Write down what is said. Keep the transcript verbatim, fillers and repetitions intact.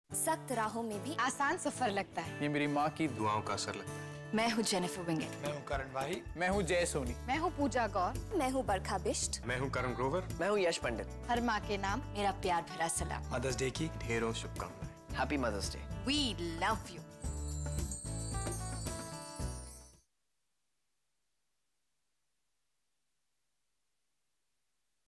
सख्त राहों में भी आसान सफर लगता है। ये मेरी माँ की दुआओं का असर लगता है। मैं हूँ जेनिफर विंगेट। मैं हूँ करण भाई। मैं हूँ जय सोनी। मैं हूँ पूजा गौर। मैं हूँ बरखा बिष्ट। मैं हूँ करण ग्रोवर। मैं हूँ यश पंडित। हर माँ के नाम मेरा प्यार भरा सलाम। मदर्स डे की ढेरों शुभकामनाएं। Happy mother's day. We love you.